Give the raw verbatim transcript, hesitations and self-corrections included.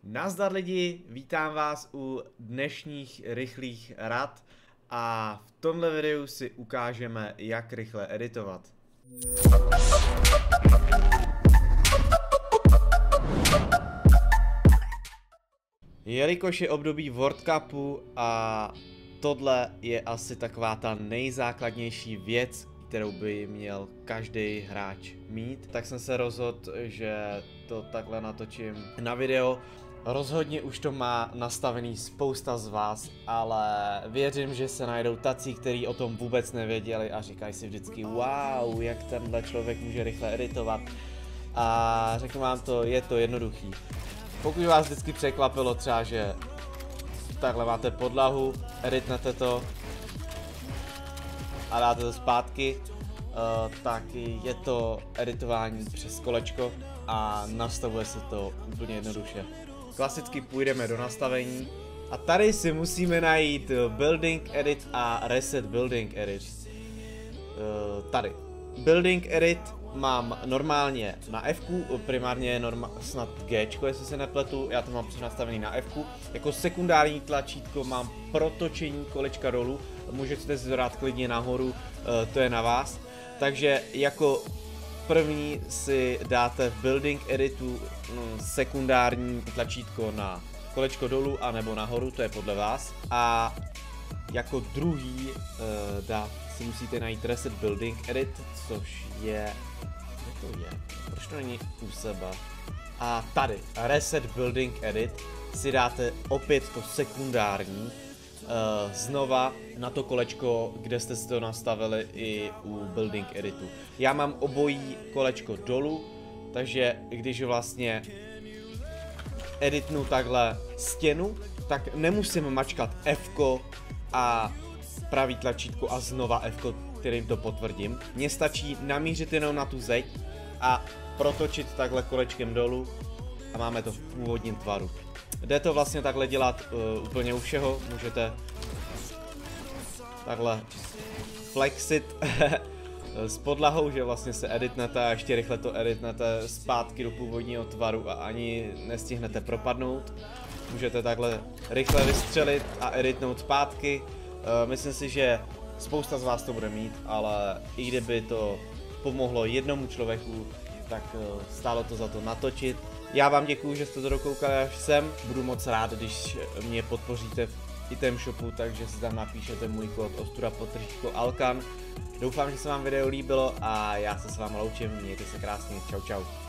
Nazdar lidi, vítám vás u dnešních rychlých rad a v tomhle videu si ukážeme, jak rychle editovat. Jelikož je období World Cupu a tohle je asi taková ta nejzákladnější věc, kterou by měl každý hráč mít, tak jsem se rozhodl, že to takhle natočím na video. Rozhodně už to má nastavený spousta z vás, ale věřím, že se najdou tací, kteří o tom vůbec nevěděli a říkají si vždycky wow, jak tenhle člověk může rychle editovat. A řeknu vám to, je to jednoduchý. Pokud vás vždycky překvapilo třeba, že takhle máte podlahu, editnete to a dáte to zpátky, uh, tak je to editování přes kolečko a nastavuje se to úplně jednoduše. Klasicky půjdeme do nastavení a tady si musíme najít Building Edit a Reset Building Edit. Uh, tady. Building Edit mám normálně na F ku, primárně norma, snad G, jestli se nepletu, já to mám nastavený na F ku. Jako sekundární tlačítko mám pro točení kolečka dolů, můžete si to dát klidně nahoru, uh, to je na vás. Takže jako první si dáte v Building Editu no, sekundární tlačítko na kolečko dolů a nebo nahoru, to je podle vás. A jako druhý uh, dá, si musíte najít Reset Building Edit, což je... Kde to je? Proč to není u sebe? A tady, Reset Building Edit, si dáte opět to sekundární, Uh, znova na to kolečko, kde jste si to nastavili i u Building Editu. Já mám obojí kolečko dolů, takže když vlastně editnu takhle stěnu, tak nemusím mačkat F ko a pravý tlačítko a znova F ko, kterým to potvrdím. Mně stačí namířit jenom na tu zeď a protočit takhle kolečkem dolů a máme to v původním tvaru. Jde to vlastně takhle dělat uh, úplně u všeho, můžete takhle flexit s podlahou, že vlastně se editnete a ještě rychle to editnete zpátky do původního tvaru a ani nestihnete propadnout. Můžete takhle rychle vystřelit a editnout zpátky. Uh, myslím si, že spousta z vás to bude mít, ale i kdyby to pomohlo jednomu člověku, tak uh, stálo to za to natočit. Já vám děkuju, že jste to dokoukali až sem, budu moc rád, když mě podpoříte v item shopu, takže si tam napíšete můj kód Ostuda podtržítko Alkan. Doufám, že se vám video líbilo a já se s vámi loučím, mějte se krásně, čau čau.